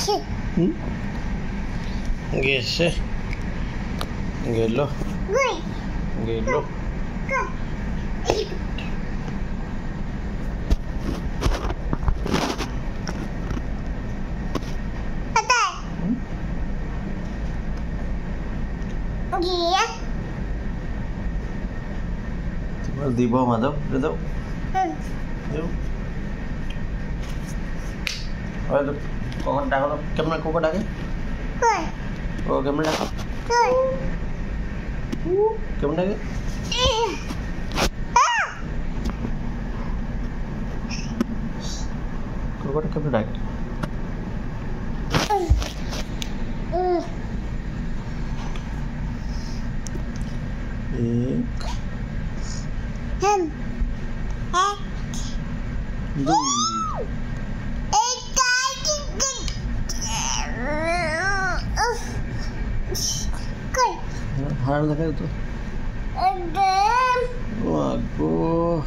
Gese. Gelo. Gelo. Mas di bawah madam, udah tahu? Yuk. Oh itu, kau dah kalau kemana kau dah ke? Oh kemana kau? Kemana ke? Kau dah kemana ke? Harap lagi itu. Wago.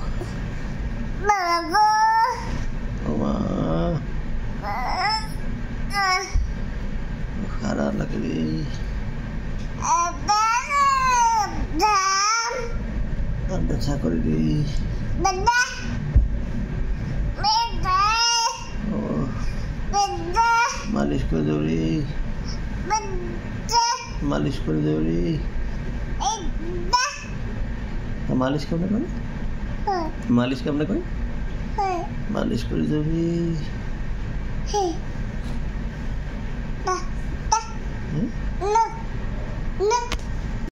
Wah. Harap lagi. Ada cakor di. Oh. Malis ko duri. मालिश कर दे मालिश करने को मालिश करने को मालिश कर दे